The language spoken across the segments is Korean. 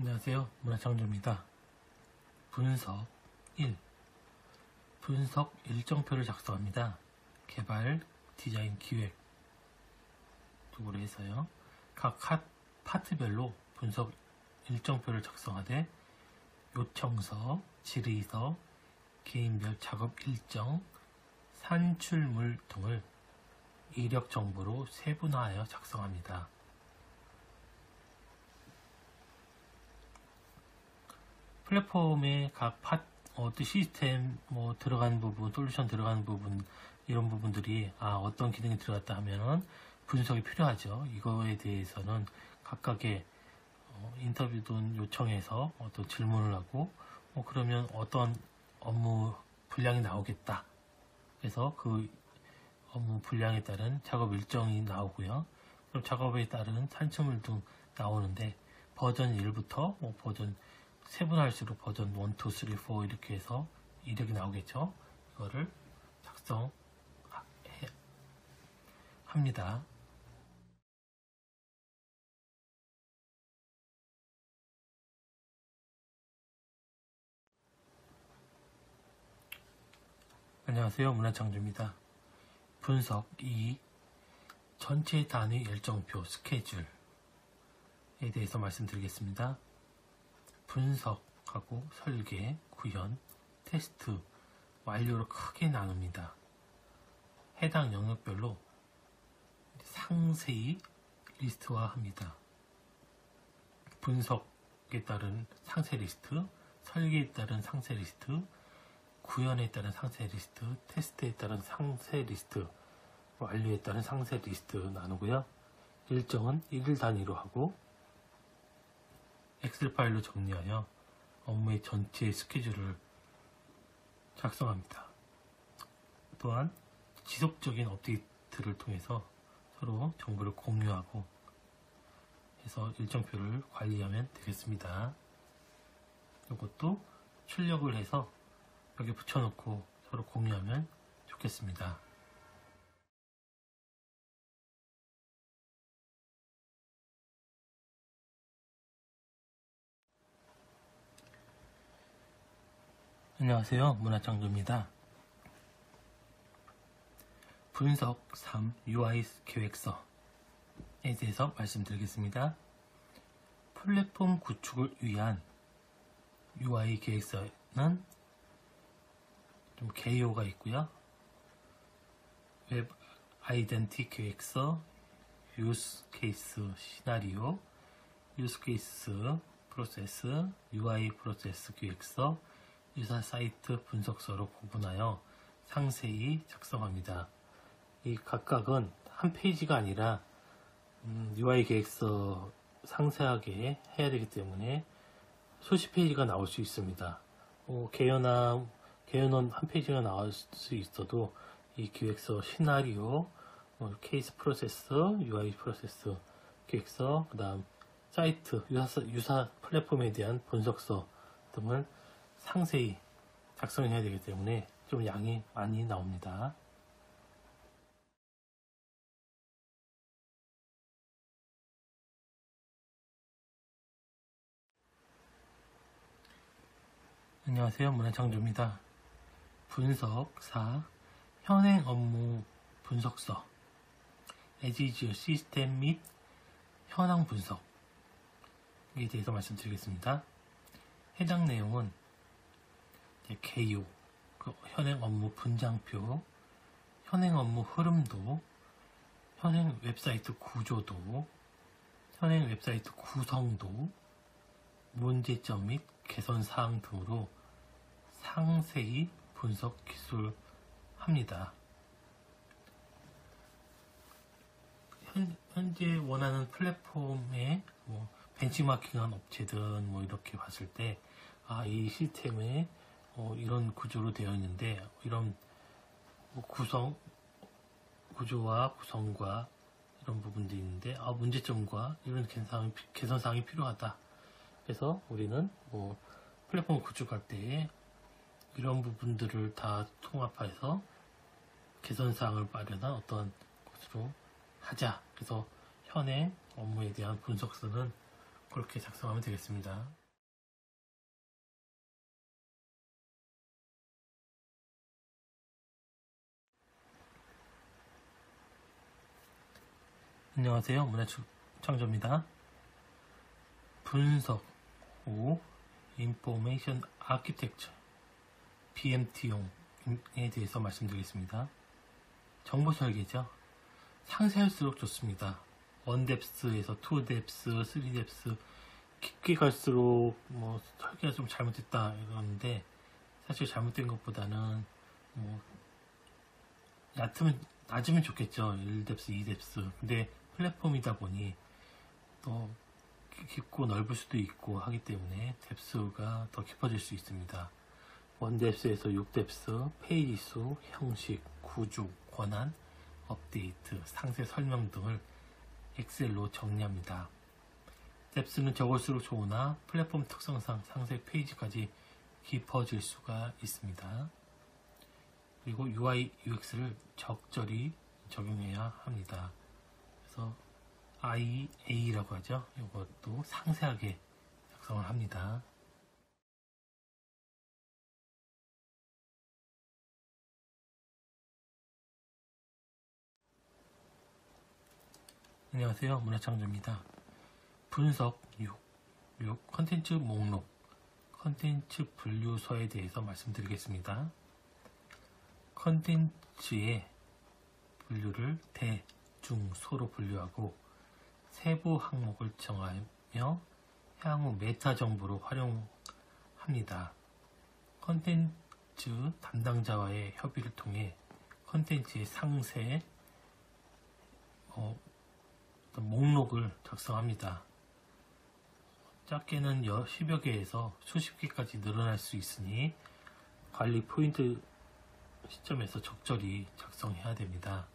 안녕하세요. 문화창조입니다. 분석 1. 분석 일정표를 작성합니다. 개발, 디자인, 기획 쪽으로 해서요. 각 파트별로 분석 일정표를 작성하되 요청서, 질의서, 개인별 작업 일정, 산출물 등을 이력 정보로 세분화하여 작성합니다. 플랫폼의 각 시스템 들어가는 부분, 솔루션 들어가는 부분, 이런 부분들이 어떤 기능이 들어갔다 하면은 분석이 필요하죠. 이거에 대해서는 각각의 인터뷰든 요청해서 어떤 질문을 하고 그러면 어떤 업무 분량이 나오겠다. 그래서 그 업무 분량에 따른 작업 일정이 나오고요. 그럼 작업에 따른 산출물 등 나오는데 버전 1부터 버전 세분할수록 버전 1, 2, 3, 4 이렇게 해서 이력이 나오겠죠. 이거를 작성합니다. 안녕하세요. 문화창조입니다. 분석 2. 전체 단위 일정표 스케줄에 대해서 말씀드리겠습니다. 분석하고 설계, 구현, 테스트, 완료로 크게 나눕니다. 해당 영역별로 상세히 리스트화합니다. 분석에 따른 상세 리스트, 설계에 따른 상세 리스트, 구현에 따른 상세 리스트, 테스트에 따른 상세 리스트, 완료에 따른 상세 리스트 나누고요. 일정은 1일 단위로 하고 엑셀 파일로 정리하여 업무의 전체 스케줄을 작성합니다. 또한 지속적인 업데이트를 통해서 서로 정보를 공유하고 해서 일정표를 관리하면 되겠습니다. 이것도 출력을 해서 여기 붙여놓고 서로 공유하면 좋겠습니다. 안녕하세요. 문화창조입니다. 분석 3. UI 계획서에 대해서 말씀드리겠습니다. 플랫폼 구축을 위한 UI 계획서는 좀 개요가 있고요. 웹 아이덴티 계획서, 유스 케이스 시나리오, 유스 케이스 프로세스, UI 프로세스 계획서, 유사 사이트 분석서로 구분하여 상세히 작성합니다. 이 각각은 한 페이지가 아니라 UI 계획서 상세하게 해야 되기 때문에 수십 페이지가 나올 수 있습니다. 개요는 한 페이지가 나올 수 있어도 이 기획서 시나리오, 케이스 프로세스, UI 프로세스 기획서, 그 다음 사이트, 유사 플랫폼에 대한 분석서 등을 상세히 작성해야 되기 때문에 좀 양이 많이 나옵니다. 안녕하세요. 문화창조입니다. 분석 4. 현행 업무 분석서 에지지어 시스템 및 현황 분석에 대해서 말씀드리겠습니다. 해당 내용은 개요, 현행 업무 분장표, 현행 업무 흐름도, 현행 웹사이트 구조도, 현행 웹사이트 구성도, 문제점 및 개선 사항 등으로 상세히 분석 기술합니다. 현재 원하는 플랫폼에 벤치마킹한 업체든 이렇게 봤을 때 이 시스템에 이런 구조로 되어 있는데 이런 구조와 구성과 이런 부분들이 있는데 문제점과 이런 개선 사항이 필요하다. 그래서 우리는 플랫폼 구축할 때 이런 부분들을 다 통합해서 개선사항을 마련한 어떤 것으로 하자. 그래서 현행 업무에 대한 분석서는 그렇게 작성하면 되겠습니다. 안녕하세요. 문화창조입니다. 분석 후 Information Architecture PMT용에 대해서 말씀드리겠습니다. 정보 설계죠. 상세할수록 좋습니다. 1depth에서 2depth, 3depth 깊게 갈수록 설계가 좀 잘못됐다 이러는데, 사실 잘못된 것보다는 낮으면 좋겠죠. 1depth, 2depth. 근데 플랫폼이다 보니 또 깊고 넓을 수도 있고 하기 때문에 뎁스가 더 깊어질 수 있습니다. 1depth에서 6depth, 페이지 수, 형식, 구조, 권한, 업데이트, 상세 설명 등을 엑셀로 정리합니다. 뎁스는 적을수록 좋으나 플랫폼 특성상 상세 페이지까지 깊어질 수가 있습니다. 그리고 UI, UX를 적절히 적용해야 합니다. 그래서 IA라고 하죠. 이것도 상세하게 작성을 합니다. 안녕하세요. 문화창조입니다. 분석 6. 컨텐츠 목록, 컨텐츠 분류서에 대해서 말씀드리겠습니다. 컨텐츠의 분류를 대, 중, 소로 분류하고 세부 항목을 정하며 향후 메타 정보로 활용합니다. 컨텐츠 담당자와의 협의를 통해 컨텐츠의 상세 목록을 작성합니다. 작게는 10여 개에서 수십 개까지 늘어날 수 있으니 관리 포인트 시점에서 적절히 작성해야 됩니다.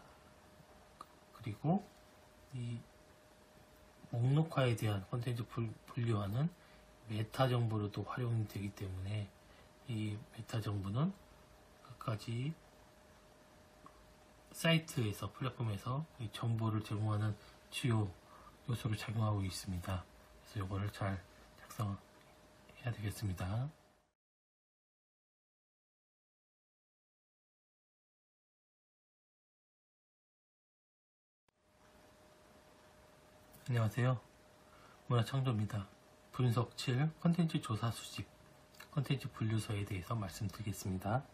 그리고 이 목록화에 대한 콘텐츠 분류화는 메타 정보로도 활용이 되기 때문에 이 메타 정보는 끝까지 사이트에서, 플랫폼에서 이 정보를 제공하는 주요 요소를 작용하고 있습니다. 그래서 이거를 잘 작성해야 되겠습니다. 안녕하세요. 문화창조입니다. 분석 7. 컨텐츠 조사 수집, 컨텐츠 분류서에 대해서 말씀드리겠습니다.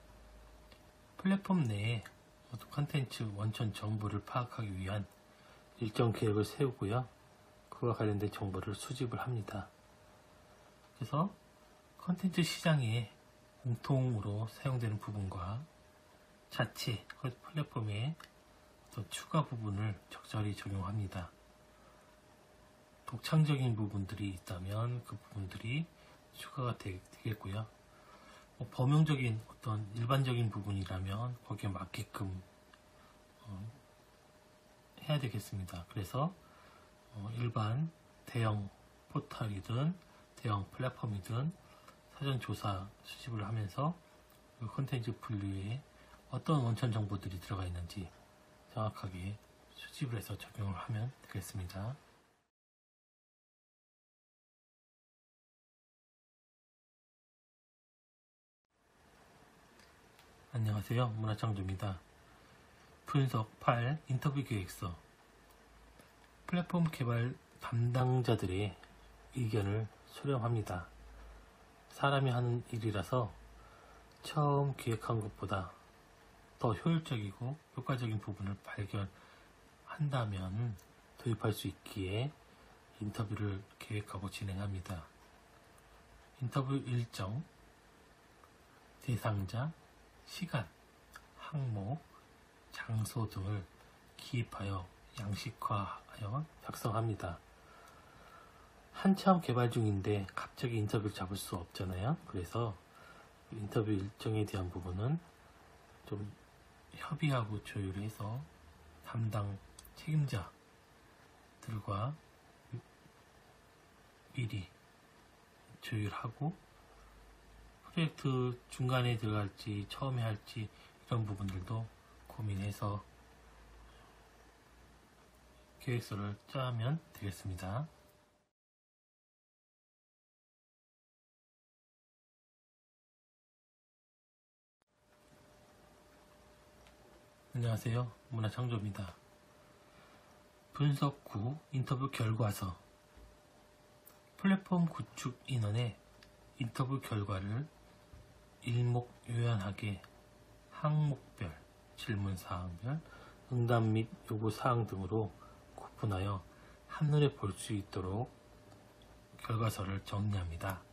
플랫폼 내에 컨텐츠 원천 정보를 파악하기 위한 일정 계획을 세우고요. 그와 관련된 정보를 수집을 합니다. 그래서 컨텐츠 시장에 공통으로 사용되는 부분과 자체 플랫폼의 추가 부분을 적절히 적용합니다. 독창적인 부분들이 있다면 그 부분들이 추가가 되겠고요. 범용적인 어떤 일반적인 부분이라면 거기에 맞게끔 해야 되겠습니다. 그래서 일반 대형 포털이든 대형 플랫폼이든 사전 조사 수집을 하면서 그 콘텐츠 분류에 어떤 원천 정보들이 들어가 있는지 정확하게 수집을 해서 적용을 하면 되겠습니다. 안녕하세요. 문화창조입니다. 분석 8. 인터뷰 계획서. 플랫폼 개발 담당자들의 의견을 수렴합니다. 사람이 하는 일이라서 처음 기획한 것보다 더 효율적이고 효과적인 부분을 발견한다면 도입할 수 있기에 인터뷰를 계획하고 진행합니다. 인터뷰 일정, 대상자, 시간, 항목, 장소 등을 기입하여 양식화하여 작성합니다. 한참 개발 중인데 갑자기 인터뷰를 잡을 수 없잖아요. 그래서 인터뷰 일정에 대한 부분은 좀 협의하고 조율해서 담당 책임자들과 미리 조율하고, 프로젝트 중간에 들어갈지 처음에 할지 이런 부분들도 고민해서 계획서를 짜면 되겠습니다. 안녕하세요. 문화창조입니다. 분석 후 인터뷰 결과서. 플랫폼 구축 인원의 인터뷰 결과를 일목요연하게 항목별, 질문사항별, 응답 및 요구사항 등으로 구분하여 한눈에 볼 수 있도록 결과서를 정리합니다.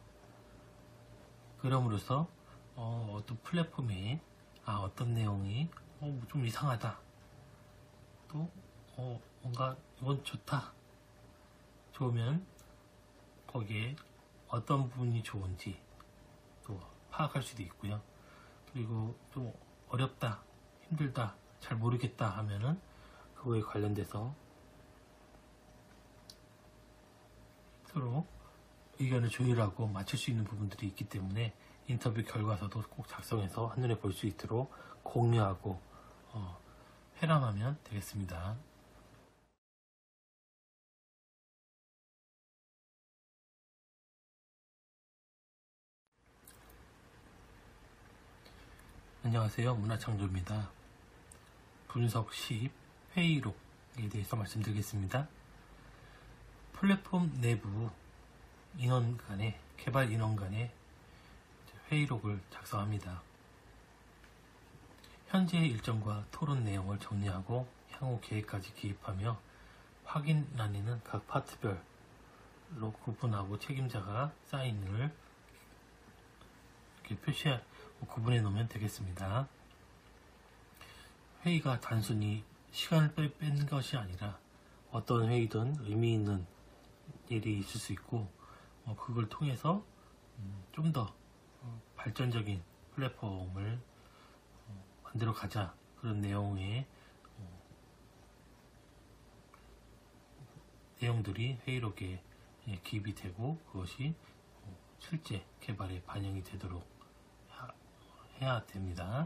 그럼으로써 어떤 플랫폼에 어떤 내용이 좀 이상하다, 또 뭔가 이건 좋다, 좋으면 거기에 어떤 부분이 좋은지 또 파악할 수도 있고요. 그리고 좀 어렵다, 힘들다, 잘 모르겠다 하면은 그거에 관련돼서 서로 의견을 조율하고 맞출 수 있는 부분들이 있기 때문에 인터뷰 결과서도 꼭 작성해서 한눈에 볼 수 있도록 공유하고 회람하면 되겠습니다. 안녕하세요. 문화창조입니다. 분석 10 회의록에 대해서 말씀드리겠습니다. 플랫폼 내부 인원 간의, 개발 인원 간의 회의록을 작성합니다. 현재의 일정과 토론 내용을 정리하고 향후 계획까지 기입하며 확인란에는 각 파트별로 구분하고 책임자가 사인을 이렇게 구분해 놓으면 되겠습니다. 회의가 단순히 시간을 뺀 것이 아니라 어떤 회의든 의미 있는 일이 있을 수 있고 그걸 통해서 좀 더 발전적인 플랫폼을 만들어 가자, 그런 내용의 내용들이 회의록에 기입이 되고 그것이 실제 개발에 반영이 되도록 해야 됩니다.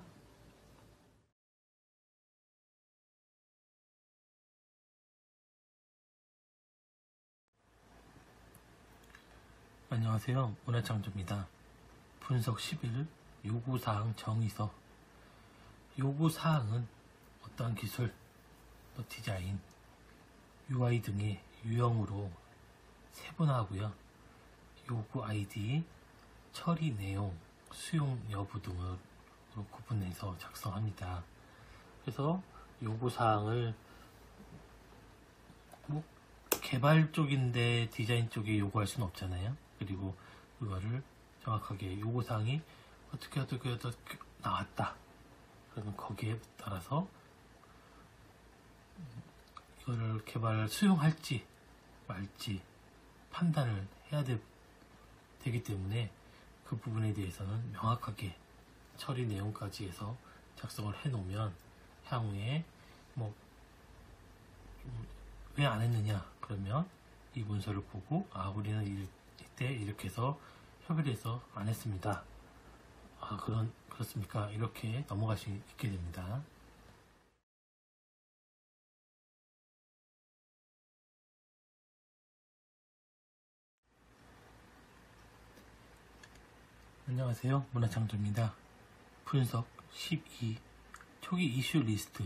안녕하세요. 문화창조입니다. 분석 11 요구사항 정의서. 요구사항은 어떠한 기술, 또 디자인, UI 등의 유형으로 세분화하고요. 요구 아이디, 처리 내용, 수용 여부 등으로 구분해서 작성합니다. 그래서 요구사항을 개발 쪽인데 디자인 쪽에 요구할 수는 없잖아요. 그리고 그거를 정확하게 요구사항이 어떻게 나왔다, 그러면 거기에 따라서 이거를 수용할지 말지 판단을 해야 되기 때문에 그 부분에 대해서는 명확하게 처리 내용까지 해서 작성을 해 놓으면 향후에 왜 안 했느냐 그러면 이 문서를 보고 우리는 이때 이렇게 해서 협의를 해서 안 했습니다. 그렇습니까? 이렇게 넘어갈 수 있게 됩니다. 안녕하세요. 문화창조입니다. 분석 12 초기 이슈 리스트.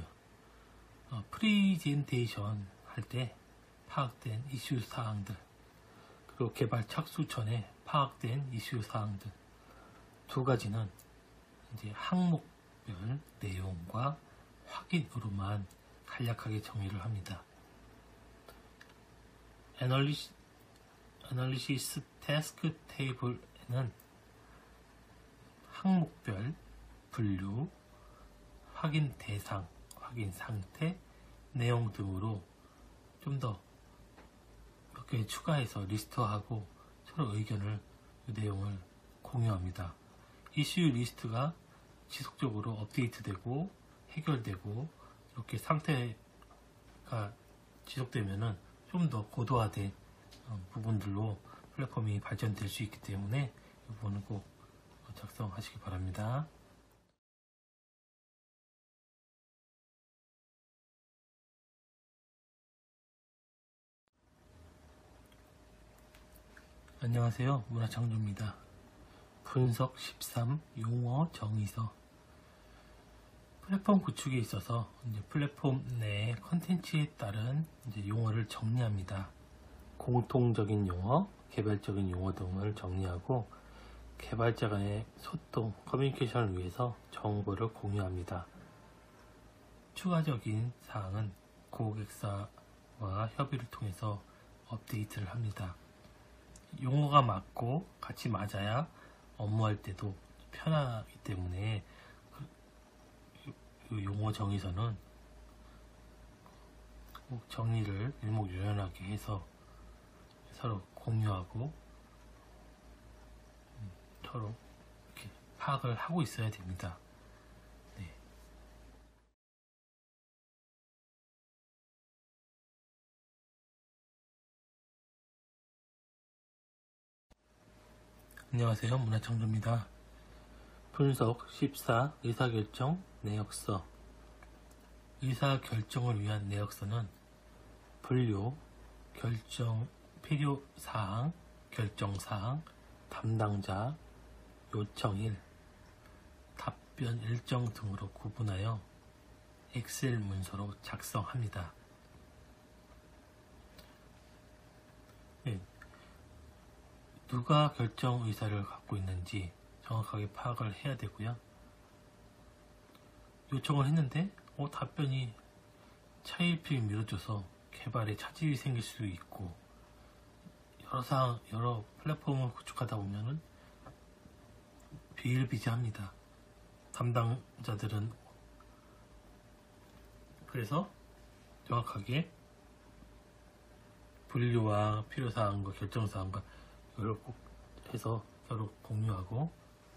프리젠테이션 할 때 파악된 이슈 사항들, 그리고 개발 착수 전에 파악된 이슈 사항들 두 가지는 이제 항목별 내용과 확인으로만 간략하게 정의를 합니다. 애널리시스 태스크 테이블에는 항목별 분류, 확인 대상, 확인 상태, 내용 등으로 좀 더 몇 개 추가해서 리스트하고 서로 의견을, 그 내용을 공유합니다. 이슈 리스트가 지속적으로 업데이트되고 해결되고 이렇게 상태가 지속되면은 좀 더 고도화된 부분들로 플랫폼이 발전될 수 있기 때문에 이 부분은 꼭 작성하시기 바랍니다. 안녕하세요. 문화창조입니다. 분석 13 용어 정의서. 플랫폼 구축에 있어서 이제 플랫폼 내 컨텐츠에 따른 이제 용어를 정리합니다. 공통적인 용어, 개별적인 용어 등을 정리하고 개발자 간의 소통, 커뮤니케이션을 위해서 정보를 공유합니다. 추가적인 사항은 고객사와 협의를 통해서 업데이트를 합니다. 용어가 맞고 같이 맞아야 업무할 때도 편하기 때문에 그 용어 정의서는 꼭 정리를 일목요연하게 해서 서로 공유하고 서로 이렇게 파악을 하고 있어야 됩니다. 네. 안녕하세요. 문화창조입니다. 분석 14 의사결정 내역서. 의사결정을 위한 내역서는 분류, 결정 필요사항, 결정사항, 담당자, 요청일, 답변 일정 등으로 구분하여 엑셀 문서로 작성합니다. 네. 누가 결정 의사를 갖고 있는지 정확하게 파악을 해야 되고요. 요청을 했는데 답변이 차일피일 미뤄져서 개발에 차질이 생길 수도 있고 여러 플랫폼을 구축하다 보면은 비일비재합니다. 담당자들은. 그래서 정확하게 분류와 필요사항과 결정사항과 이걸 꼭 해서 서로 공유하고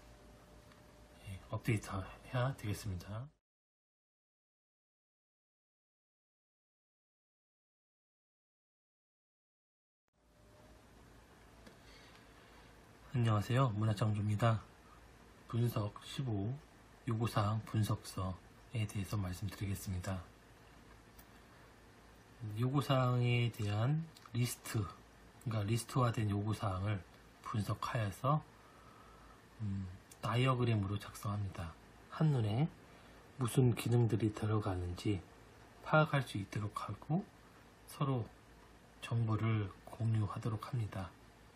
업데이트 해야 되겠습니다. 안녕하세요. 문화창조입니다. 분석 15 요구사항 분석서에 대해서 말씀드리겠습니다. 요구사항에 대한 리스트, 그러니까 리스트화된 요구사항을 분석하여서 다이어그램으로 작성합니다. 한눈에 무슨 기능들이 들어가는지 파악할 수 있도록 하고 서로 정보를 공유하도록 합니다.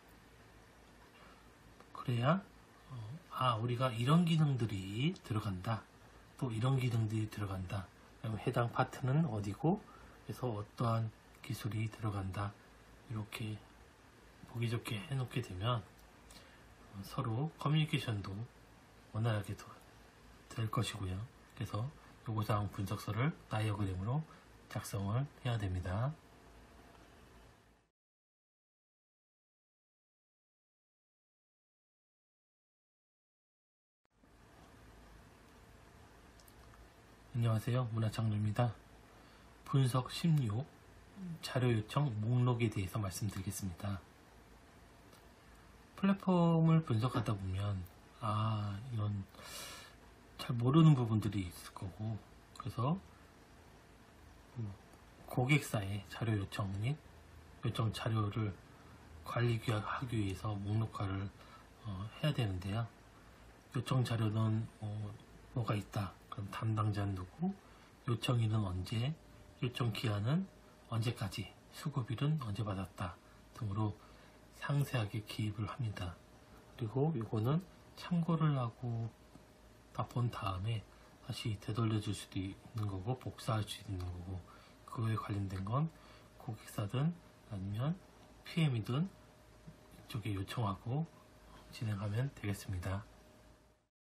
그래야 우리가 이런 기능들이 들어간다, 또 이런 기능들이 들어간다, 해당 파트는 어디고 그래서 어떠한 기술이 들어간다, 이렇게 보기 좋게 해놓게 되면 서로 커뮤니케이션도 원활하게 될 것이고요. 그래서 요구사항 분석서를 다이어그램으로 작성을 해야 됩니다. 안녕하세요. 문화창조입니다. 분석 16 자료 요청 목록에 대해서 말씀드리겠습니다. 플랫폼을 분석하다 보면 이런 잘 모르는 부분들이 있을 거고, 그래서 고객사의 자료 요청 및 요청 자료를 관리하기 위해서 목록화를 해야 되는데요. 요청 자료는 뭐가 있다, 그럼 담당자는 누구, 요청일은 언제, 요청 기한은 언제까지, 수급일은 언제 받았다 등으로 상세하게 기입을 합니다. 그리고 요거는 참고를 하고 다 본 다음에 다시 되돌려 줄 수도 있는 거고 복사할 수 있는 거고, 그거에 관련된 건 고객사든 아니면 PM이든 이쪽에 요청하고 진행하면 되겠습니다.